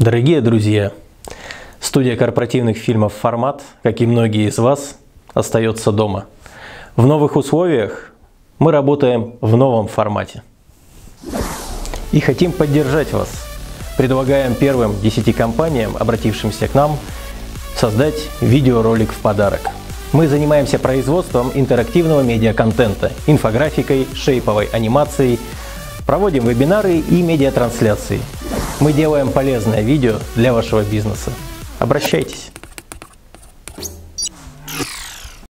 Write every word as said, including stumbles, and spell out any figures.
Дорогие друзья, студия корпоративных фильмов «Формат», как и многие из вас, остается дома. В новых условиях мы работаем в новом формате. И хотим поддержать вас. Предлагаем первым десяти компаниям, обратившимся к нам, создать видеоролик в подарок. Мы занимаемся производством интерактивного медиаконтента, инфографикой, шейповой анимацией, проводим вебинары и медиатрансляции. Мы делаем полезное видео для вашего бизнеса. Обращайтесь.